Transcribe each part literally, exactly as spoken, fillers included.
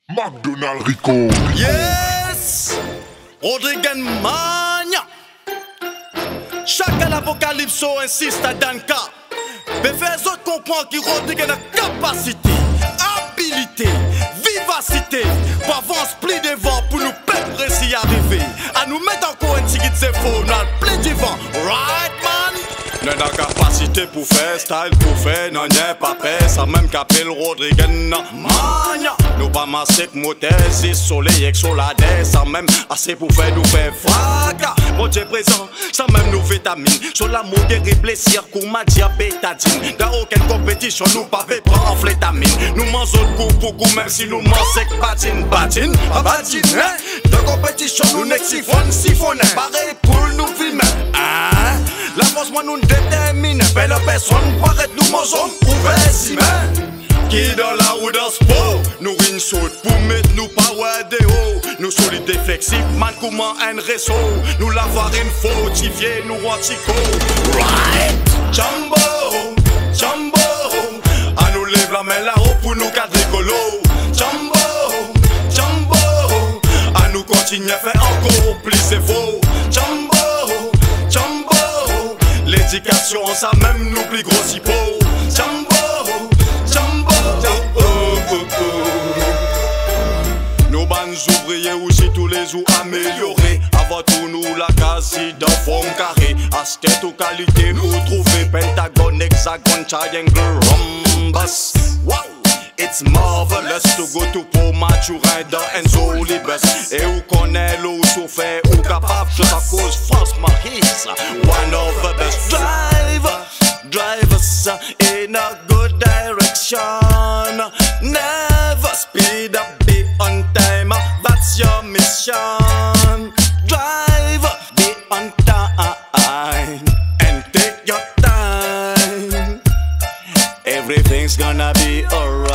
McDonald Rico. Yes! Rodrigue Mania. Chaque apocalypse insiste à Danka. Mais fais les autres comprendre que Rodrigue a la capacité, habilité, vivacité pour avancer plus devant pour nous perdre s'y arriver. À nous mettre encore un ticket de faux, nous allons plus devant. Right, man? Nous avons la capacité pour faire style, pour faire, non, n'est pas fait. Ça même qu'appelle Rodrigue Mania. Nous pas masser que moteur, c'est soleil et soladais. Ça même assez pour faire nous faire vague. Mon Dieu présent, ça même nous vitamines. Sur la modère et blessure, qu'on m'a diabétadine. Dans aucune compétition, nous pas fait prendre en flétamine. Nous mangeons le coup pour coup, même si nous mangeons que patine, patine, pas patine, hein. Dans compétition, nous n'est siphonne, siphonne. Pareil pour nous filmer, hein. La force, moi, nous détermine. Belle personne, paraît nous mangeons, ouvert, si, mais. Qui dans la roue dans sport, nous une saute pour mettre nous power de haut. Nous solides et flexibles, man comment un réseau. Nous la farine fortifiée, nous antico. Right! Jumbo, Jumbo, à nous lève la main là-haut pour nous cadrer colo. Jumbo, Jumbo, à nous continuer à faire encore plus de faux. Jumbo, Jumbo, l'éducation ça même nous plus gros si beau. Jumbo. Nos bandes ouvriers aussi tous les jours améliorés. Avant tout nous la case dans forme carrée. Astet ou qualité nous trouver pentagone, hexagone, triangle, rhombus. Wow! It's marvelous to go to Pau Maturin dans Enzo Libus. Et où connaît l'eau souffert ou capable de sa cause franchement he's one of the best. Drive, drive us in a good direction. Never speed up, be on time. That's your mission. Drive, be on time and take your time. Everything's gonna be alright.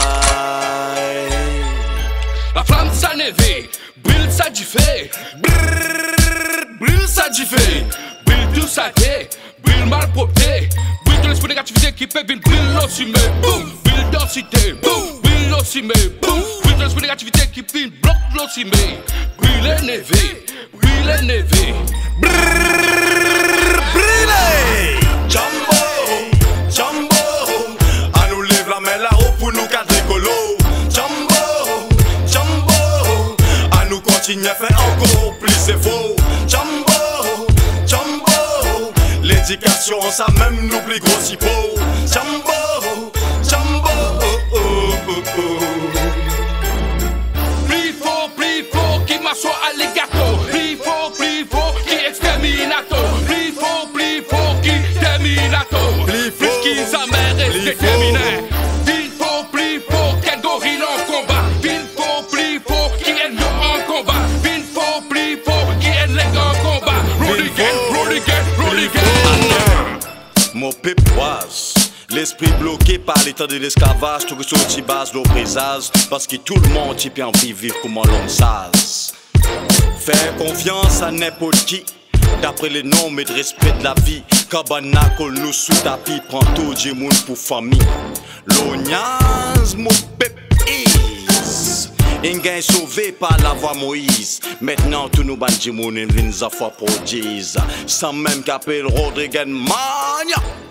La flamme ça neve, brille ça diffé. Brille ça diffé. Brille tout ça té, brille mal propté. Brille tout l'esprit négativité qui peut venir brille l'osimé. Boum, brille densité, boum, brille l'osimé. Boum, brille tout l'esprit négativité qui peut bloque l'osimé. Brille les neve, brille les neve. Brille. Jumbo, Jumbo, à nous lève la main là-haut pour nous cadrer colo. Jumbo, Jumbo, à nous continuer à faire encore plus de faux. Jumbo, Jumbo, l'éducation ça même nous plus gros si beau. Jumbo, Jumbo, oh, oh, oh, oh. Plus fort, plus fort, qui m'assoit alligator. Plus fort, plus fort, qui exterminator. Plus fort, plus fort, qui terminator. Plus Plus fort, qu'ils amèrent plus et déterminés. Plus fort, plus fort, qu'un gorille en combat. Plus fort, plus fort, qui est lion en combat. Plus fort, plus fort, qui est l'aigle en combat. Roll again, roll again, roll again. Mon pépoise, l'esprit bloqué par l'état de l'esclavage, tout que sorti base de présage, parce que tout le monde y peut envie vivre comme un long sas. Faire confiance à n'importe qui, d'après les normes et de respect de la vie. Cabana colle nous sous tapis, prend tout le monde pour famille. L'ognaz, mon pépis, un gain sauvé par la voix Moïse. Maintenant tous nous bandits moun viennent à fois pour Jésus. Sans même qu'appelle Rodrigue Mania.